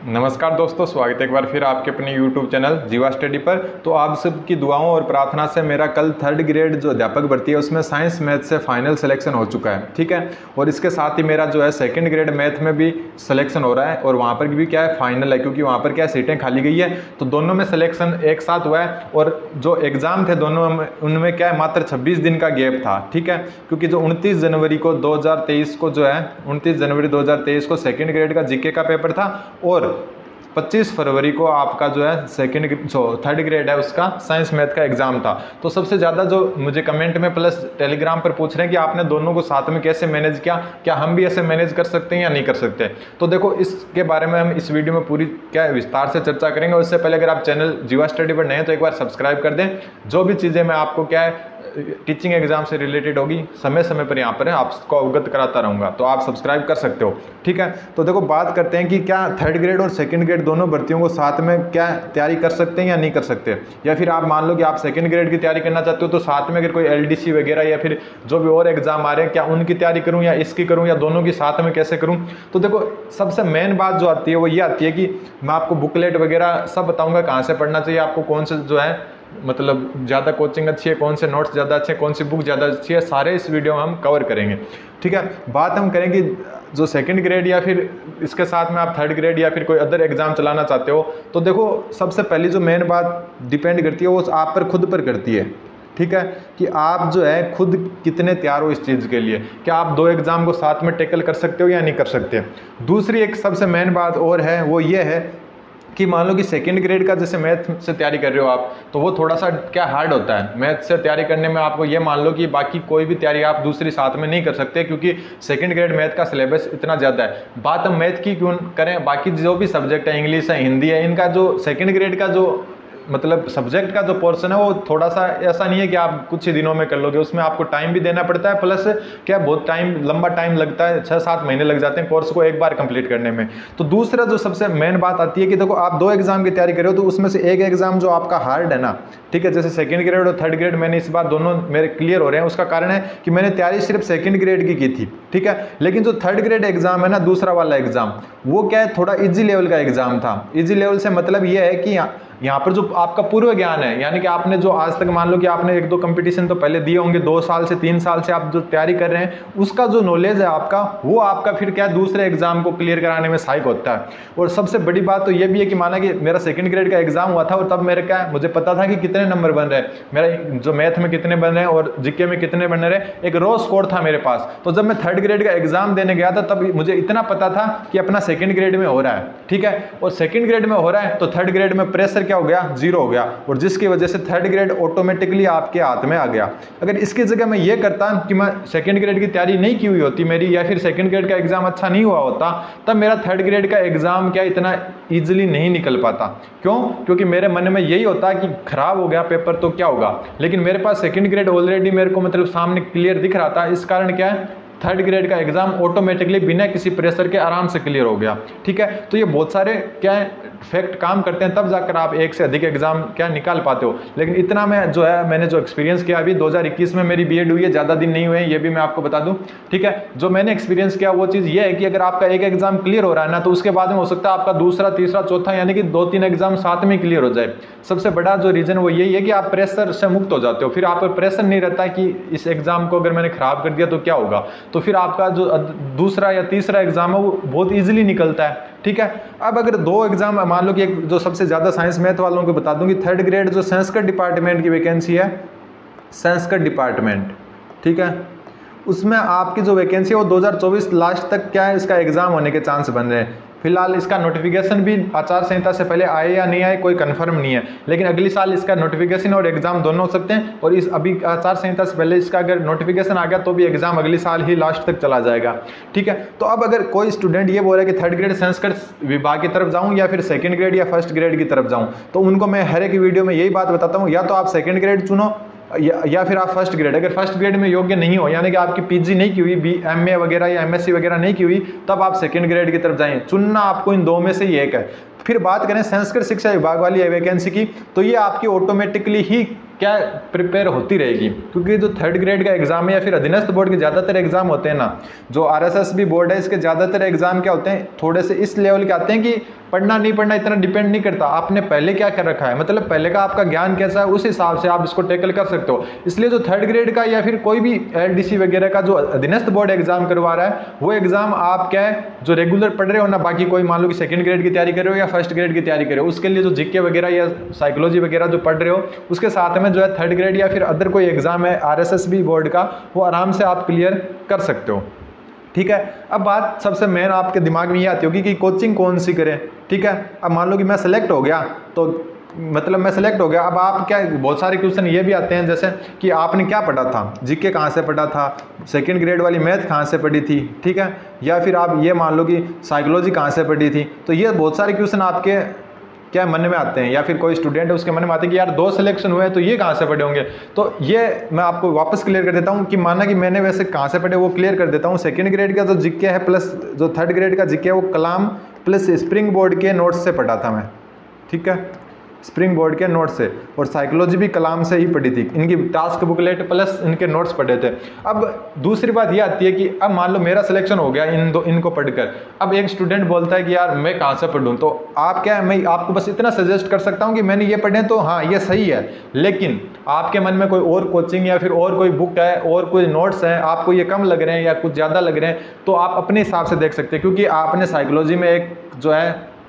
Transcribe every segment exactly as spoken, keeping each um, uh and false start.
नमस्कार दोस्तों, स्वागत है एक बार फिर आपके अपने यूट्यूब चैनल जीवा स्टडी पर। तो आप सबकी दुआओं और प्रार्थना से मेरा कल थर्ड ग्रेड जो अध्यापक भर्ती है उसमें साइंस मैथ से फाइनल सिलेक्शन हो चुका है, ठीक है। और इसके साथ ही मेरा जो है सेकंड ग्रेड मैथ में भी सिलेक्शन हो रहा है और वहाँ पर भी क्या है, फाइनल है, क्योंकि वहाँ पर क्या सीटें खाली गई है। तो दोनों में सिलेक्शन एक साथ हुआ है और जो एग्ज़ाम थे दोनों में उनमें क्या है, मात्र छब्बीस दिन का गैप था, ठीक है। क्योंकि जो उनतीस जनवरी को दो हज़ार तेईस को जो है उनतीस जनवरी दो हज़ार तेईस को सेकेंड ग्रेड का जीके का पेपर था और पच्चीस फरवरी को आपका जो है सेकंड जो थर्ड ग्रेड है उसका साइंस मैथ का एग्जाम था। तो सबसे ज़्यादा जो मुझे कमेंट में प्लस टेलीग्राम पर पूछ रहे हैं कि आपने दोनों को साथ में कैसे मैनेज किया, क्या हम भी ऐसे मैनेज कर सकते हैं या नहीं कर सकते। तो देखो, इसके बारे में हम इस वीडियो में पूरी क्या विस्तार से चर्चा करेंगे। उससे पहले अगर आप चैनल जीवा स्टडी पर नए हैं तो एक बार सब्सक्राइब कर दें। जो भी चीज़ें मैं आपको क्या है टीचिंग एग्जाम से रिलेटेड होगी समय समय पर यहाँ पर है आपको अवगत कराता रहूँगा, तो आप सब्सक्राइब कर सकते हो, ठीक है। तो देखो, बात करते हैं कि क्या थर्ड ग्रेड और सेकंड ग्रेड दोनों भर्तियों को साथ में क्या तैयारी कर सकते हैं या नहीं कर सकते। या फिर आप मान लो कि आप सेकंड ग्रेड की तैयारी करना चाहते हो तो साथ में अगर कोई एलडीसी वगैरह या फिर जो भी और एग्जाम आ रहे हैं क्या उनकी तैयारी करूँ या इसकी करूँ या दोनों की साथ में कैसे करूँ। तो देखो, सबसे मेन बात जो आती है वो ये आती है कि मैं आपको बुकलेट वगैरह सब बताऊँगा कहाँ से पढ़ना चाहिए, आपको कौन से जो है मतलब ज़्यादा कोचिंग अच्छी है, कौन से नोट्स ज़्यादा अच्छे हैं, कौन सी बुक ज़्यादा अच्छी है, सारे इस वीडियो में हम कवर करेंगे, ठीक है। बात हम करेंगे जो सेकंड ग्रेड या फिर इसके साथ में आप थर्ड ग्रेड या फिर कोई अदर एग्जाम चलाना चाहते हो तो देखो, सबसे पहली जो मेन बात डिपेंड करती है वो आप पर खुद पर करती है, ठीक है, कि आप जो है खुद कितने तैयार हो इस चीज़ के लिए। क्या आप दो एग्ज़ाम को साथ में टैकल कर सकते हो या नहीं कर सकते। दूसरी एक सबसे मेन बात और है वो ये है कि मान लो कि सेकंड ग्रेड का जैसे मैथ से तैयारी कर रहे हो आप, तो वो थोड़ा सा क्या हार्ड होता है। मैथ से तैयारी करने में आपको ये मान लो कि बाकी कोई भी तैयारी आप दूसरी साथ में नहीं कर सकते, क्योंकि सेकंड ग्रेड मैथ का सिलेबस इतना ज़्यादा है। बात हम मैथ की क्यों करें, बाकी जो भी सब्जेक्ट है, इंग्लिश है, हिंदी है, इनका जो सेकेंड ग्रेड का जो मतलब सब्जेक्ट का जो पोर्शन है वो थोड़ा सा ऐसा नहीं है कि आप कुछ ही दिनों में कर लोगे, उसमें आपको टाइम भी देना पड़ता है, प्लस क्या बहुत टाइम लंबा टाइम लगता है, छः सात महीने लग जाते हैं कोर्स को एक बार कंप्लीट करने में। तो दूसरा जो सबसे मेन बात आती है कि देखो, आप दो एग्जाम की तैयारी कर रहे हो तो उसमें से एक एग्जाम जो आपका हार्ड है ना, ठीक है, जैसे सेकंड ग्रेड और थर्ड ग्रेड मैंने इस बार दोनों मेरे क्लियर हो रहे हैं। उसका कारण है कि मैंने तैयारी सिर्फ सेकंड ग्रेड की की थी, ठीक है। लेकिन जो थर्ड ग्रेड एग्जाम है ना, दूसरा वाला एग्जाम, वो क्या है, थोड़ा इजी लेवल का एग्जाम था। इजी लेवल से मतलब ये है कि यहाँ पर जो आपका पूर्व ज्ञान है, यानी कि आपने जो आज तक मान लो कि आपने एक दो कंपटीशन तो पहले दिए होंगे, दो साल से तीन साल से आप जो तैयारी कर रहे हैं, उसका जो नॉलेज है आपका, वो आपका फिर क्या दूसरे एग्जाम को क्लियर कराने में सहायक होता है। और सबसे बड़ी बात तो ये भी है कि माना कि मेरा सेकंड ग्रेड का एग्जाम हुआ था और तब मेरे क्या मुझे पता था कि कितने नंबर बन रहे हैं, मेरा जो मैथ में कितने बन रहे हैं और जीके में कितने बन रहे हैं, एक रॉ स्कोर था मेरे पास। तो जब मैं थर्ड ग्रेड का एग्जाम देने गया था तब मुझे इतना पता था कि अपना सेकंड ग्रेड में हो रहा है, ठीक है। और सेकंड ग्रेड में हो रहा है तो थर्ड ग्रेड में प्रेशर क्या हो गया, जीरो हो गया, और जिसकी वजह से थर्ड ग्रेड ऑटोमेटिकली आपके हाथ में आ गया। अगर इसकी जगह मैं ये करता कि मैं सेकंड ग्रेड की तैयारी नहीं की हुई होती मेरी, या फिर सेकंड ग्रेड का एग्जाम अच्छा नहीं हुआ होता, तब मेरा थर्ड ग्रेड का एग्जाम क्या इतना इजीली नहीं निकल पाता। क्यों? क्योंकि मेरे मन में यही होता कि खराब हो गया पेपर तो क्या होगा, लेकिन मेरे पास सेकंड ग्रेड ऑलरेडी मेरे को मतलब सामने क्लियर दिख रहा था। इस कारण क्या है, थर्ड ग्रेड का एग्जाम ऑटोमेटिकली बिना किसी प्रेशर के आराम से क्लियर हो गया, ठीक है। तो ये बहुत सारे क्या है फैक्ट काम करते हैं, तब जाकर आप एक से अधिक एग्जाम क्या निकाल पाते हो। लेकिन इतना मैं जो है मैंने जो एक्सपीरियंस किया, अभी दो हज़ार इक्कीस में मेरी बीएड हुई है, ज़्यादा दिन नहीं हुए हैं, ये भी मैं आपको बता दूं, ठीक है। जो मैंने एक्सपीरियंस किया वो चीज़ ये है कि अगर आपका एक एग्जाम क्लियर हो रहा है ना, तो उसके बाद में हो सकता है आपका दूसरा, तीसरा, चौथा, यानी कि दो तीन एग्जाम साथ में क्लियर हो जाए। सबसे बड़ा जो रीजन वो यही है कि आप प्रेशर से मुक्त हो जाते हो, फिर आप पर प्रेशर नहीं रहता कि इस एग्जाम को अगर मैंने खराब कर दिया तो क्या होगा। तो फिर आपका जो दूसरा या तीसरा एग्जाम है वो बहुत ईजिली निकलता है, ठीक है। अब अगर दो एग्जाम मान लो कि एक जो सबसे ज़्यादा साइंस मैथ वालों को बता दूं कि थर्ड ग्रेड जो संस्कृत डिपार्टमेंट की वैकेंसी है, संस्कृत डिपार्टमेंट, ठीक है, उसमें आपकी जो वैकेंसी है वो दो हज़ार चौबीस लास्ट तक क्या है इसका एग्जाम होने के चांस बन रहे हैं। फिलहाल इसका नोटिफिकेशन भी आचार संहिता से पहले आए या नहीं आए कोई कंफर्म नहीं है, लेकिन अगली साल इसका नोटिफिकेशन और एग्जाम दोनों हो सकते हैं। और इस अभी आचार संहिता से पहले इसका अगर नोटिफिकेशन आ गया तो भी एग्जाम अगली साल ही लास्ट तक चला जाएगा, ठीक है। तो अब अगर कोई स्टूडेंट ये बोल रहा है कि थर्ड ग्रेड संस्कृत विभाग की तरफ जाऊँ या फिर सेकेंड ग्रेड या फर्स्ट ग्रेड की तरफ जाऊँ, तो उनको मैं हर एक वीडियो में यही बात बताता हूँ, या तो आप सेकेंड ग्रेड चुनो या, या फिर आप फर्स्ट ग्रेड। अगर फर्स्ट ग्रेड में योग्य नहीं हो, यानी कि आपकी पीजी नहीं की हुई, बी एम ए वगैरह या एमएससी वगैरह नहीं की हुई, तब आप सेकंड ग्रेड की तरफ जाएं। चुनना आपको इन दो में से ही एक है। फिर बात करें संस्कृत शिक्षा विभाग वाली वैकेंसी की, तो ये आपकी ऑटोमेटिकली ही क्या प्रिपेयर होती रहेगी, क्योंकि जो थर्ड ग्रेड का एग्जाम है या फिर अधीनस्थ बोर्ड के ज़्यादातर एग्जाम होते हैं ना, जो आरएसएस भी बोर्ड है इसके ज़्यादातर एग्जाम क्या होते हैं, थोड़े से इस लेवल के आते हैं कि पढ़ना नहीं पढ़ना इतना डिपेंड नहीं करता, आपने पहले क्या कर रखा है, मतलब पहले का आपका ज्ञान कैसा है, उस हिसाब से आप इसको टैकल कर सकते हो। इसलिए जो थर्ड ग्रेड का या फिर कोई भी एलडीसी वगैरह का जो अधीनस्थ बोर्ड एग्जाम करवा रहा है, वो एग्जाम आप क्या है जो रेगुलर पढ़ रहे हो ना, बाकी कोई मान लो कि सेकंड ग्रेड की तैयारी कर रहे हो या फर्स्ट ग्रेड की तैयारी कर रहे हो, उसके लिए जो जीके वगैरह या साइकोलॉजी वगैरह जो पढ़ रहे हो, उसके साथ में जो है थर्ड ग्रेड या फिर अदर कोई एग्जाम है आरएसएस बी बोर्ड का, वो आराम से आप क्लियर कर सकते हो। ठीक है, अब बात सबसे मेन आपके दिमाग में ये आती होगी कि कोचिंग कौन सी करें। ठीक है, अब मान लो कि मैं सेलेक्ट हो गया, तो मतलब मैं सेलेक्ट हो गया, अब आप क्या, बहुत सारे क्वेश्चन ये भी आते हैं जैसे कि आपने क्या पढ़ा था, जीके कहाँ से पढ़ा था, सेकंड ग्रेड वाली मैथ कहाँ से पढ़ी थी, ठीक है, या फिर आप ये मान लो कि साइकोलॉजी कहाँ से पढ़ी थी। तो ये बहुत सारे क्वेश्चन आपके क्या मन में आते हैं, या फिर कोई स्टूडेंट है उसके मन में आते हैं कि यार दो सिलेक्शन हुए तो ये कहाँ से पढ़े होंगे। तो ये मैं आपको वापस क्लियर कर देता हूँ कि माना कि मैंने वैसे कहाँ से पढ़े वो क्लियर कर देता हूँ। सेकंड ग्रेड का जो जीके है प्लस जो थर्ड ग्रेड का जीके है वो कलाम प्लस स्प्रिंग बोर्ड के नोट्स से पढ़ा था मैं। ठीक है, स्प्रिंग बोर्ड के नोट्स से, और साइकोलॉजी भी कलाम से ही पढ़ी थी, इनकी टास्क बुकलेट प्लस इनके नोट्स पढ़े थे। अब दूसरी बात ये आती है कि अब मान लो मेरा सिलेक्शन हो गया इन दो इनको पढ़कर, अब एक स्टूडेंट बोलता है कि यार मैं कहाँ से पढ़ूँ, तो आप क्या है, मैं आपको बस इतना सजेस्ट कर सकता हूँ कि मैंने ये पढ़े तो हाँ ये सही है, लेकिन आपके मन में कोई और कोचिंग या फिर और कोई बुक है और कोई नोट्स हैं, आपको ये कम लग रहे हैं या कुछ ज़्यादा लग रहे हैं, तो आप अपने हिसाब से देख सकते हैं। क्योंकि आपने साइकोलॉजी में एक जो है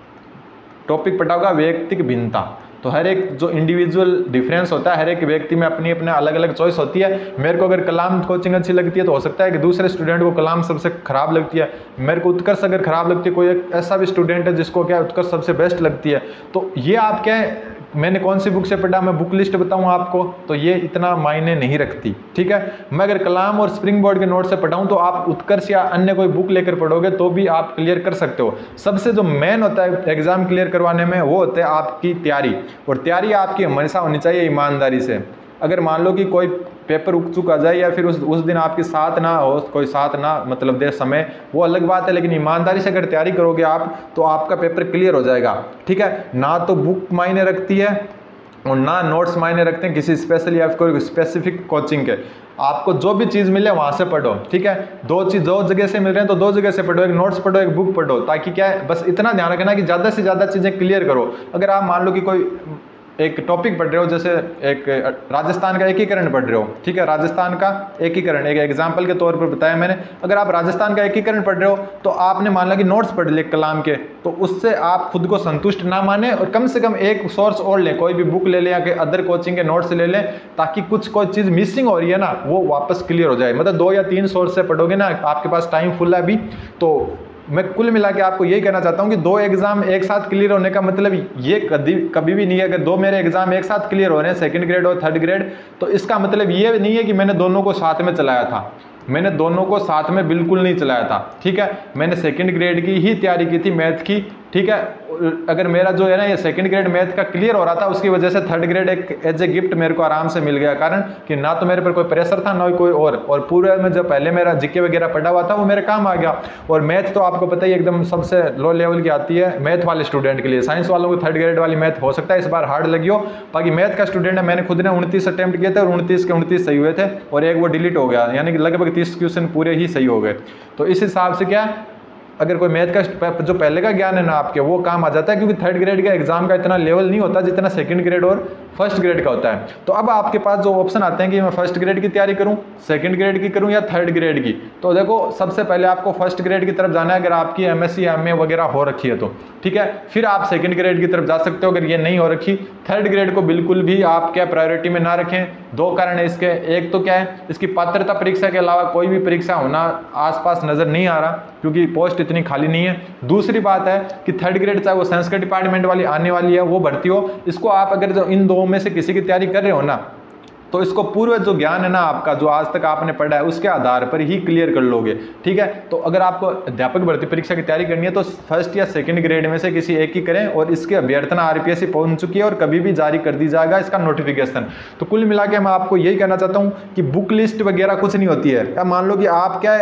टॉपिक पढ़ा होगा व्यक्तिक भिन्नता, तो हर एक जो इंडिविजुअल डिफरेंस होता है, हर एक व्यक्ति में अपनी अपने अलग अलग चॉइस होती है। मेरे को अगर कलाम कोचिंग अच्छी लगती है तो हो सकता है कि दूसरे स्टूडेंट को कलाम सबसे खराब लगती है, मेरे को उत्कर्ष अगर खराब लगती है, कोई एक ऐसा भी स्टूडेंट है जिसको क्या उत्कर्ष सबसे बेस्ट लगती है। तो ये आप क्या है, मैंने कौन सी बुक से पढ़ा, मैं बुक लिस्ट बताऊं आपको, तो ये इतना मायने नहीं रखती। ठीक है, मैं अगर कलाम और स्प्रिंग बोर्ड के नोट से पढ़ाऊं तो आप उत्कर्ष या अन्य कोई बुक लेकर पढ़ोगे तो भी आप क्लियर कर सकते हो। सबसे जो मेन होता है एग्जाम क्लियर करवाने में वो होता है आपकी तैयारी, और तैयारी आपकी हमेशा होनी चाहिए ईमानदारी से। अगर मान लो कि कोई पेपर रुक चुका जाए या फिर उस उस दिन आपके साथ ना हो, कोई साथ ना मतलब दे समय, वो अलग बात है, लेकिन ईमानदारी से अगर तैयारी करोगे आप तो आपका पेपर क्लियर हो जाएगा। ठीक है, ना तो बुक मायने रखती है और ना नोट्स मायने रखते हैं किसी स्पेशल या कोई स्पेसिफिक कोचिंग के। आपको जो भी चीज़ मिले वहाँ से पढ़ो। ठीक है, दो चीज़ दो जगह से मिल रहे हैं तो दो जगह से पढ़ो, एक नोट्स पढ़ो एक बुक पढ़ो, ताकि क्या है, बस इतना ध्यान रखना कि ज़्यादा से ज़्यादा चीज़ें क्लियर करो। अगर आप मान लो कि कोई एक टॉपिक पढ़ रहे हो, जैसे एक राजस्थान का एकीकरण पढ़ रहे हो, ठीक है, राजस्थान का एकीकरण एक एग्जांपल के तौर पर बताया मैंने। अगर आप राजस्थान का एकीकरण पढ़ रहे हो तो आपने मान लिया कि नोट्स पढ़ लिए कलाम के, तो उससे आप खुद को संतुष्ट ना माने और कम से कम एक सोर्स और लें, कोई भी बुक ले लें या अदर कोचिंग के नोट्स ले लें, ताकि कुछ कोई चीज़ मिसिंग हो रही है ना वो वापस क्लियर हो जाए। मतलब दो या तीन सोर्स से पढ़ोगे ना, आपके पास टाइम फुल है अभी, तो मैं कुल मिला के आपको यही कहना चाहता हूँ कि दो एग्जाम एक साथ क्लियर होने का मतलब ये कभी कभी भी नहीं है। अगर दो मेरे एग्जाम एक साथ क्लियर हो रहे हैं, सेकंड ग्रेड और थर्ड ग्रेड, तो इसका मतलब ये नहीं है कि मैंने दोनों को साथ में चलाया था। मैंने दोनों को साथ में बिल्कुल नहीं चलाया था। ठीक है, मैंने सेकंड ग्रेड की ही तैयारी की थी मैथ की। ठीक है, अगर मेरा जो है ना ये सेकंड ग्रेड मैथ का क्लियर हो रहा था, उसकी वजह से थर्ड ग्रेड एक एज ए गिफ्ट मेरे को आराम से मिल गया, कारण कि ना तो मेरे पर कोई प्रेशर था ना कोई और और पूरे में जो पहले मेरा जीके वगैरह पढ़ा हुआ था वो मेरे काम आ गया। और मैथ तो आपको पता ही एकदम सबसे लो लेवल की आती है मैथ वाले स्टूडेंट के लिए। साइंस वालों को थर्ड ग्रेड वाली मैथ हो सकता है इस बार हार्ड लगी हो, बाकी मैथ का स्टूडेंट है, मैंने खुद ने उनतीस अटेम्प्ट किए थे और उनतीस के उनतीस सही हुए थे और एक वो डिलीट हो गया, यानी कि लगभग तीस क्वेश्चन पूरे ही सही हो गए। तो इस हिसाब से क्या, अगर कोई मैथ का जो पहले का ज्ञान है ना आपके, वो काम आ जाता है, क्योंकि थर्ड ग्रेड का एग्जाम का इतना लेवल नहीं होता जितना सेकंड ग्रेड और फर्स्ट ग्रेड का होता है। तो अब आपके पास जो ऑप्शन आते हैं कि मैं फर्स्ट ग्रेड की तैयारी करूं, सेकंड ग्रेड की करूं या थर्ड ग्रेड की, तो देखो सबसे पहले आपको फर्स्ट ग्रेड की तरफ जाना है अगर आपकी एमएससी एमए वगैरह हो रखी है तो। ठीक है, फिर आप सेकंड ग्रेड की तरफ जा सकते हो अगर ये नहीं हो रखी। थर्ड ग्रेड को बिल्कुल भी आप क्या प्रायोरिटी में ना रखें। दो कारण है इसके, एक तो क्या है, इसकी पात्रता परीक्षा के अलावा कोई भी परीक्षा होना आसपास नजर नहीं आ रहा क्योंकि पोस्ट इतनी खाली नहीं है। दूसरी बात है कि थर्ड ग्रेड चाहे वो संस्कृत डिपार्टमेंट वाली आने वाली है वो भर्ती हो, इसको आप अगर जो इन दो में से किसी की तैयारी कर रहे हो ना, तो इसको पूर्व जो ज्ञान है ना आपका, जो आज तक आपने पढ़ा है, उसके आधार पर ही क्लियर कर लोगे। ठीक है, तो अगर आपको अध्यापक भर्ती परीक्षा की तैयारी करनी है तो फर्स्ट या सेकंड ग्रेड में से किसी एक ही करें, और इसकी अभ्यर्थना आरपीएससी पहुंच चुकी है और कभी भी जारी कर दी जाएगा इसका नोटिफिकेशन। तो कुल मिला के मैं आपको यही कहना चाहता हूँ कि बुक लिस्ट वगैरह कुछ नहीं होती है। अब मान लो कि आप क्या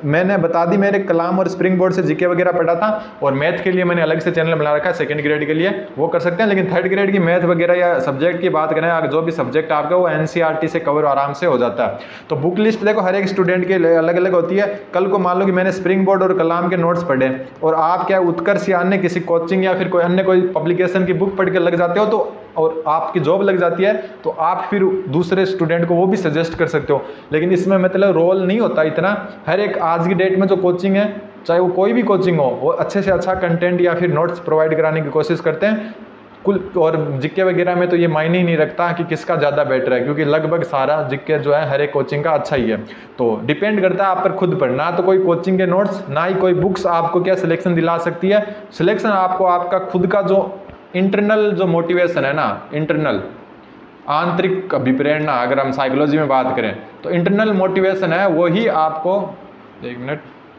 मैंने बता दी, मेरे कलाम और स्प्रिंग बोर्ड से जीके वगैरह पढ़ा था, और मैथ के लिए मैंने अलग से चैनल बना रखा है सेकंड ग्रेड के लिए, वो कर सकते हैं। लेकिन थर्ड ग्रेड की मैथ वगैरह या सब्जेक्ट की बात करें, अगर जो भी सब्जेक्ट आपका वो एनसीईआरटी से कवर आराम से हो जाता है। तो बुक लिस्ट देखो हर एक स्टूडेंट के लिए अलग अलग होती है। कल को मान लो कि मैंने स्प्रिंग बोर्ड और कलाम के नोट्स पढ़े और आप क्या उत्कर्ष या अन्य किसी कोचिंग या फिर कोई अन्य कोई पब्लिकेशन की बुक पढ़ के लग जाते हो तो और आपकी जॉब लग जाती है, तो आप फिर दूसरे स्टूडेंट को वो भी सजेस्ट कर सकते हो। लेकिन इसमें मतलब रोल नहीं होता इतना। हर एक आज की डेट में जो कोचिंग है, चाहे वो कोई भी कोचिंग हो, वो अच्छे से अच्छा कंटेंट या फिर नोट्स प्रोवाइड कराने की कोशिश करते हैं कुल। और जिक्के वगैरह में तो ये मायने ही नहीं रखता कि किसका ज़्यादा बेटर है, क्योंकि लगभग सारा जिक्के जो है हर एक कोचिंग का अच्छा ही है। तो डिपेंड करता है आप पर खुद पर, ना तो कोई कोचिंग के नोट्स ना ही कोई बुक्स आपको क्या सिलेक्शन दिला सकती है। सिलेक्शन आपको आपका खुद का जो इंटरनल जो मोटिवेशन है ना, इंटरनल आंतरिक अभिप्रेरणा, अगर हम साइकोलॉजी में बात करें तो इंटरनल मोटिवेशन है वही आपको, एक मिनट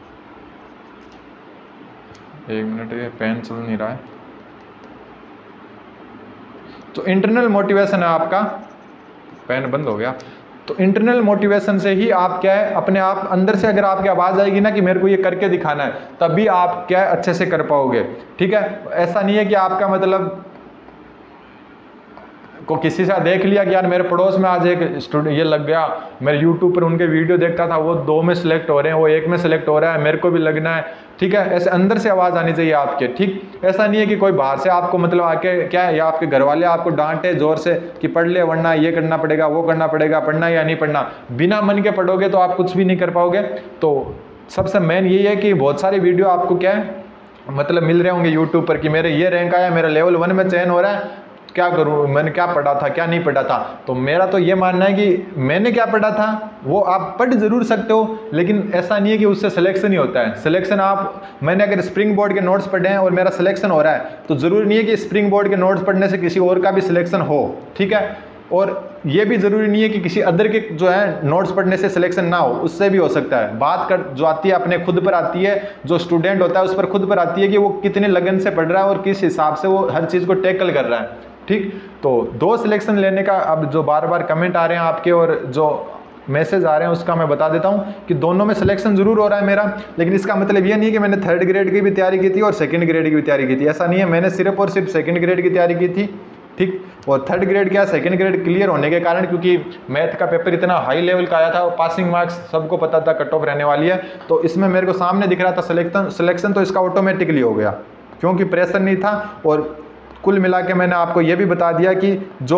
एक मिनट ये पेन चल नहीं रहा है। तो इंटरनल मोटिवेशन है आपका, पेन बंद हो गया। तो इंटरनल मोटिवेशन से ही आप क्या है अपने आप अंदर से, अगर आपकी आवाज़ आएगी ना कि मेरे को ये करके दिखाना है, तभी आप क्या है अच्छे से कर पाओगे। ठीक है, ऐसा नहीं है कि आपका मतलब को किसी से देख लिया कि यार मेरे पड़ोस में आज एक स्टूडेंट ये लग गया, मेरे यूट्यूब पर उनके वीडियो देखता था, वो दो में सिलेक्ट हो रहे हैं, वो एक में सिलेक्ट हो रहा है, मेरे को भी लगना है। ठीक है, ऐसे अंदर से आवाज़ आनी चाहिए आपके। ठीक, ऐसा नहीं है कि कोई बाहर से आपको मतलब आके क्या है, या आपके घर वाले आपको डांटे जोर से कि पढ़ ले वरना ये करना पड़ेगा वो करना पड़ेगा, पढ़ना या नहीं पढ़ना। बिना मन के पढ़ोगे तो आप कुछ भी नहीं कर पाओगे। तो सबसे मेन यही है कि बहुत सारे वीडियो आपको क्या है मतलब मिल रहे होंगे यूट्यूब पर कि मेरे ये रैंक आया, मेरा लेवल वन में चयन हो रहा है, क्या करूं, मैंने क्या पढ़ा था क्या नहीं पढ़ा था। तो मेरा तो ये मानना है कि मैंने क्या पढ़ा था वो आप पढ़ जरूर सकते हो, लेकिन ऐसा नहीं है कि उससे सिलेक्शन ही होता है। सिलेक्शन आप, मैंने अगर स्प्रिंग बोर्ड के नोट्स पढ़े हैं और मेरा सिलेक्शन हो रहा है, तो जरूरी नहीं है कि स्प्रिंग बोर्ड के नोट्स पढ़ने से किसी और का भी सिलेक्शन हो। ठीक है, और ये भी ज़रूरी नहीं है कि किसी अदर के जो है नोट्स पढ़ने से सिलेक्शन ना हो, उससे भी हो सकता है। बात कर जो आती है अपने खुद पर आती है, जो स्टूडेंट होता है उस पर खुद पर आती है कि वो कितने लगन से पढ़ रहा है और किस हिसाब से वो हर चीज़ को टैकल कर रहा है। ठीक, तो दो सिलेक्शन लेने का अब जो बार बार कमेंट आ रहे हैं आपके और जो मैसेज आ रहे हैं उसका मैं बता देता हूं कि दोनों में सिलेक्शन जरूर हो रहा है मेरा, लेकिन इसका मतलब ये नहीं कि मैंने थर्ड ग्रेड की भी तैयारी की थी और सेकंड ग्रेड की भी तैयारी की थी। ऐसा नहीं है, मैंने सिर्फ और सिर्फ सेकंड ग्रेड की तैयारी की थी। ठीक, और थर्ड ग्रेड क्या, सेकंड ग्रेड क्लियर होने के कारण, क्योंकि मैथ का पेपर इतना हाई लेवल का आया था, पासिंग मार्क्स सबको पता था कट ऑफ रहने वाली है, तो इसमें मेरे को सामने दिख रहा था सिलेक्शन सिलेक्शन तो इसका ऑटोमेटिकली हो गया, क्योंकि प्रेशर नहीं था। और कुल मिला के मैंने आपको ये भी बता दिया कि जो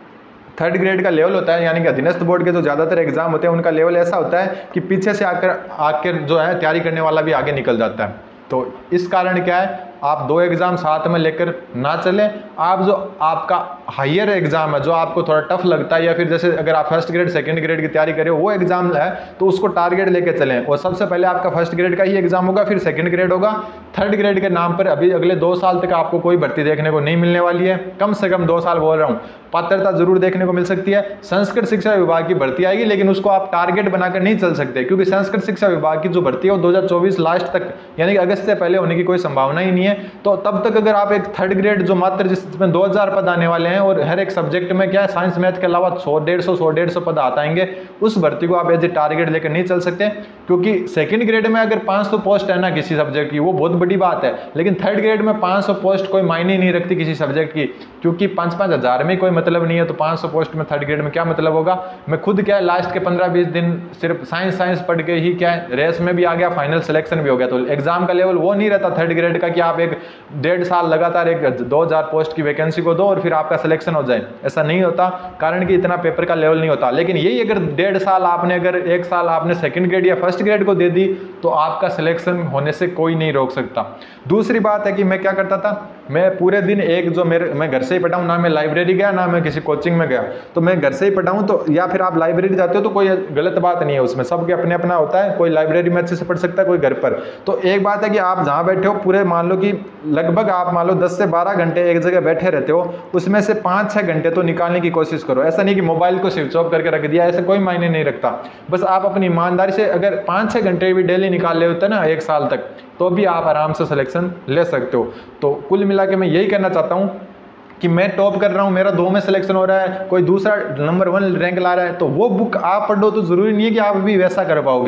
थर्ड ग्रेड का लेवल होता है, यानी कि अधीनस्थ बोर्ड के जो ज़्यादातर एग्जाम होते हैं उनका लेवल ऐसा होता है कि पीछे से आकर आकर जो है तैयारी करने वाला भी आगे निकल जाता है। तो इस कारण क्या है, आप दो एग्जाम साथ में लेकर ना चलें। आप जो आपका हायर एग्जाम है, जो आपको थोड़ा टफ लगता है, या फिर जैसे अगर आप फर्स्ट ग्रेड सेकंड ग्रेड की तैयारी करें वो एग्जाम है, तो उसको टारगेट लेके चलें। और सबसे पहले आपका फर्स्ट ग्रेड का ही एग्जाम होगा, फिर सेकंड ग्रेड होगा। थर्ड ग्रेड के नाम पर अभी अगले दो साल तक आपको कोई भर्ती देखने को नहीं मिलने वाली है, कम से कम दो साल बोल रहा हूँ। पात्रता जरूर देखने को मिल सकती है, संस्कृत शिक्षा विभाग की भर्ती आएगी, लेकिन उसको आप टारगेट बनाकर नहीं चल सकते, क्योंकि संस्कृत शिक्षा विभाग की जो भर्ती है वो दो हज़ार चौबीस लास्ट तक यानी कि अगस्त से पहले होने की कोई संभावना ही नहीं है। तो तब तक अगर आप एक थर्ड ग्रेड जो मात्र जिसमें दो हज़ार पद आने वाले हैं, और हर एक सब्जेक्ट में क्या है साइंस मैथ के अलावा सौ डेढ़ सौ सौ डेढ़ सौ पद आता आएंगे, उस भर्ती को आप एज ए टारगेट लेकर नहीं चल सकते। क्योंकि सेकंड ग्रेड में अगर पाँच सौ पोस्ट है ना किसी सब्जेक्ट की, वो बहुत बड़ी बात है, लेकिन थर्ड ग्रेड में पाँच सौ पोस्ट कोई मायने नहीं रखती किसी सब्जेक्ट की, क्योंकि पाँच पाँच हज़ार में कोई मतलब नहीं है। तो पाँच सौ पोस्ट में थर्ड ग्रेड में क्या मतलब होगा। मैं खुद क्या है लास्ट के पंद्रह बीस दिन सिर्फ साइंस साइंस पढ़ के ही क्या है रेस में भी आ गया, फाइनल सिलेक्शन भी हो गया। तो एग्जाम का लेवल वो नहीं रहता थर्ड ग्रेड का कि आप एक डेढ़ साल लगातार एक दो हज़ार पोस्ट की वैकेंसी को दो और फिर आपका सिलेक्शन हो जाए, ऐसा नहीं होता, कारण कि इतना पेपर का लेवल नहीं होता। लेकिन यही अगर डेढ़ साल आपने अगर एक साल आपने सेकंड ग्रेड या फर्स्ट ग्रेड को दे दी, तो आपका सिलेक्शन होने से कोई नहीं रोक सकता। दूसरी बात है कि मैं क्या करता था, मैं पूरे दिन एक जो मेरे मैं घर से ही पढ़ा हूँ, ना मैं लाइब्रेरी गया ना मैं किसी कोचिंग में गया, तो मैं घर से ही पढ़ा हूँ। तो या फिर आप लाइब्रेरी जाते हो तो कोई गलत बात नहीं है, उसमें सबके अपने अपना होता है, कोई लाइब्रेरी में अच्छे से पढ़ सकता है, कोई घर पर। तो एक बात है कि आप जहाँ बैठे हो पूरे मान लो कि लगभग आप मान लो दस से बारह घंटे एक जगह बैठे रहते हो, उसमें से पाँच छः घंटे तो निकालने की कोशिश करो। ऐसा नहीं कि मोबाइल को स्विच ऑफ करके रख दिया, ऐसा कोई मायने नहीं रखता। बस आप अपनी ईमानदारी से अगर पाँच छः घंटे भी डेली निकाल ले होते हैं ना एक साल तक, तो भी आप आराम से सिलेक्शन ले सकते हो। तो कुल मिला के मैं यही कहना चाहता हूँ कि मैं टॉप कर रहा हूँ, मेरा दो में सिलेक्शन हो रहा है, कोई दूसरा नंबर वन रैंक ला रहा है, तो वो बुक आप पढ़ो, तो ज़रूरी नहीं है कि आप भी वैसा कर पाओगे।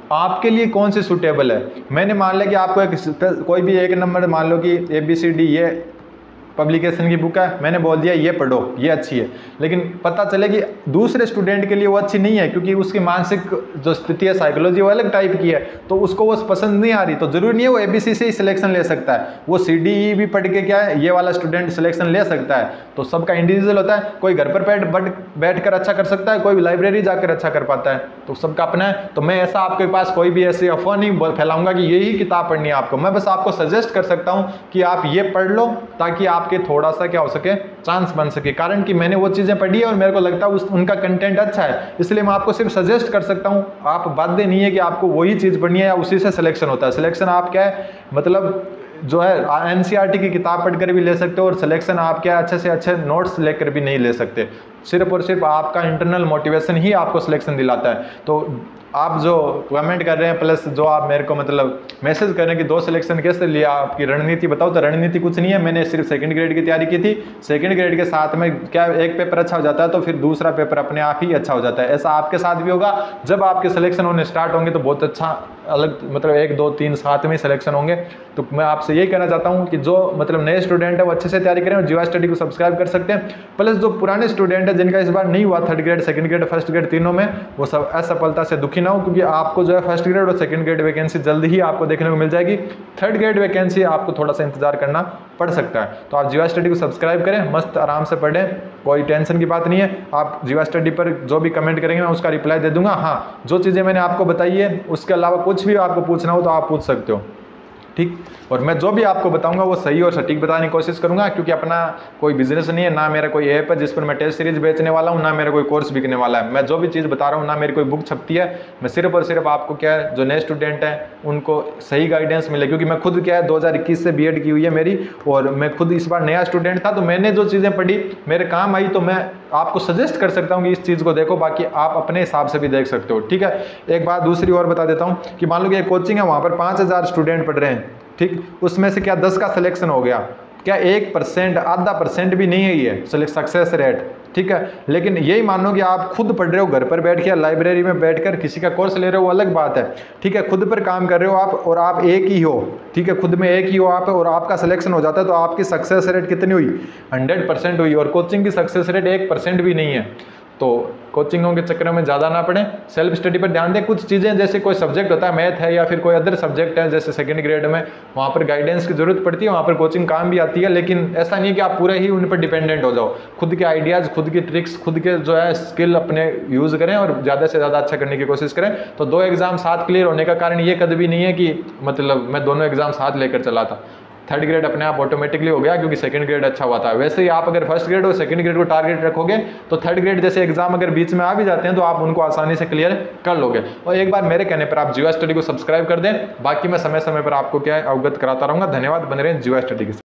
आपके लिए कौन सी सूटेबल है। मैंने मान लिया कि आपको एक कोई भी एक नंबर मान लो कि ए बी सी डी ये पब्लिकेशन की बुक है, मैंने बोल दिया ये पढ़ो ये अच्छी है, लेकिन पता चले कि दूसरे स्टूडेंट के लिए वो अच्छी नहीं है क्योंकि उसकी मानसिक जो स्थिति है साइकोलॉजी वो अलग टाइप की है, तो उसको वो पसंद नहीं आ रही, तो जरूरी नहीं है वो एबीसी से ही सिलेक्शन ले सकता है, वो सी डी ई भी पढ़ के क्या है ये वाला स्टूडेंट सिलेक्शन ले सकता है। तो सबका इंडिविजुअल होता है, कोई घर पर बैठ बैठ कर अच्छा कर सकता है, कोई लाइब्रेरी जाकर अच्छा कर पाता है, तो सबका अपना है। तो मैं ऐसा आपके पास कोई भी ऐसी अफवाह नहीं फैलाऊंगा कि यही किताब पढ़नी है आपको, मैं बस आपको सजेस्ट कर सकता हूँ कि आप ये पढ़ लो ताकि आपके थोड़ा सा क्या हो सके चांस बन सके, कारण कि मैंने वो चीज़ें पढ़ी है और मेरे को लगता है उस उनका कंटेंट अच्छा है, इसलिए मैं आपको सिर्फ सजेस्ट कर सकता हूँ। आप बाध्य नहीं है कि आपको वही चीज़ पढ़नी है या उसी से सिलेक्शन होता है। सिलेक्शन आप क्या है मतलब जो है एनसीईआरटी की किताब पढ़कर भी ले सकते हो और सिलेक्शन आप क्या अच्छे से अच्छे नोट्स लेकर भी नहीं ले सकते, सिर्फ और सिर्फ आपका इंटरनल मोटिवेशन ही आपको सिलेक्शन दिलाता है। तो आप जो कमेंट कर रहे हैं प्लस जो आप मेरे को मतलब मैसेज कर रहे हैं कि दो सिलेक्शन कैसे लिया, आपकी रणनीति बताओ, तो रणनीति कुछ नहीं है, मैंने सिर्फ सेकंड ग्रेड की तैयारी की थी, सेकंड ग्रेड के साथ में क्या एक पेपर अच्छा हो जाता है तो फिर दूसरा पेपर अपने आप ही अच्छा हो जाता है। ऐसा आपके साथ भी होगा, जब आपके सिलेक्शन होने स्टार्ट होंगे तो बहुत अच्छा अलग मतलब एक दो तीन सात में सिलेक्शन होंगे। तो मैं आपसे यही कहना चाहता हूँ कि जो मतलब नए स्टूडेंट है वो अच्छे से तैयारी करें और जीवा स्टडी को सब्सक्राइब कर सकते हैं, प्लस जो पुराने स्टूडेंट है जिनका इस बार नहीं हुआ third grade second grade first grade तीनों में, वो सब असफलता से दुखी ना हो, क्योंकि आपको जो है फर्स्ट ग्रेड और सेकंड ग्रेड वैकेंसी जल्द ही आपको देखने को मिल जाएगी। थर्ड ग्रेड वैकेंसी आपको थोड़ा सा इंतजार करना पड़ सकता है। तो आप जीवा स्टडी को सब्सक्राइब करें, मस्त आराम से पढ़ें, कोई टेंशन की बात नहीं है। आप जीवा स्टडी पर जो भी कमेंट करेंगे मैं उसका रिप्लाई दे दूंगा। हाँ, जो चीज़ें मैंने आपको बताई है उसके अलावा कुछ भी आपको पूछना हो तो आप पूछ सकते हो, ठीक। और मैं जो भी आपको बताऊंगा वो सही और सटीक बताने की कोशिश करूंगा, क्योंकि अपना कोई बिजनेस नहीं है, ना मेरा कोई ऐप है जिस पर मैं टेस्ट सीरीज बेचने वाला हूं, ना मेरा कोई कोर्स बिकने वाला है। मैं जो भी चीज़ बता रहा हूं, ना मेरी कोई बुक छपती है, मैं सिर्फ और सिर्फ आपको क्या है जो नए स्टूडेंट हैं उनको सही गाइडेंस मिले, क्योंकि मैं खुद क्या है दो हज़ार इक्कीस से बीएड की हुई है मेरी, और मैं खुद इस बार नया स्टूडेंट था, तो मैंने जो चीज़ें पढ़ी मेरे काम आई, तो मैं आपको सजेस्ट कर सकता हूँ कि इस चीज़ को देखो, बाकी आप अपने हिसाब से भी देख सकते हो, ठीक है। एक बात दूसरी और बता देता हूँ कि मान लो कि एक कोचिंग है, वहाँ पर पाँच हज़ार स्टूडेंट पढ़ रहे हैं, ठीक, उसमें से क्या दस का सिलेक्शन हो गया, क्या एक परसेंट आधा परसेंट भी नहीं है ये सक्सेस रेट, ठीक है। लेकिन यही मानो कि आप खुद पढ़ रहे हो घर पर बैठ के, लाइब्रेरी में बैठकर किसी का कोर्स ले रहे हो, वो अलग बात है, ठीक है। खुद पर काम कर रहे हो आप और आप एक ही हो, ठीक है, खुद में एक ही हो आप और आपका सिलेक्शन हो जाता है, तो आपकी सक्सेस रेट कितनी हुई, हंड्रेड परसेंट हुई। और कोचिंग की सक्सेस रेट एक परसेंट भी नहीं है। तो कोचिंगों के चक्कर में ज़्यादा ना पड़े, सेल्फ स्टडी पर ध्यान दें। कुछ चीज़ें जैसे कोई सब्जेक्ट होता है, मैथ है या फिर कोई अदर सब्जेक्ट है जैसे सेकंड ग्रेड में, वहाँ पर गाइडेंस की जरूरत पड़ती है, वहाँ पर कोचिंग काम भी आती है, लेकिन ऐसा नहीं कि आप पूरे ही उन पर डिपेंडेंट हो जाओ। खुद के आइडियाज़, खुद की ट्रिक्स, खुद के जो है स्किल अपने यूज़ करें और ज़्यादा से ज़्यादा अच्छा करने की कोशिश करें। तो दो एग्ज़ाम साथ क्लियर होने का कारण ये कभी भी नहीं है कि मतलब मैं दोनों एग्ज़ाम साथ लेकर चला था। थर्ड ग्रेड अपने आप ऑटोमेटिकली हो गया क्योंकि सेकंड ग्रेड अच्छा हुआ था। वैसे ही आप अगर फर्स्ट ग्रेड और सेकंड ग्रेड को टारगेट रखोगे तो थर्ड ग्रेड जैसे एग्जाम अगर बीच में आ भी जाते हैं तो आप उनको आसानी से क्लियर कर लोगे। और एक बार मेरे कहने पर आप जीवा स्टडी को सब्सक्राइब कर दें, बाकी मैं समय समय पर आपको क्या है अवगत कराता रहूँगा। धन्यवाद, बने रहें जीवा स्टडी के साथ।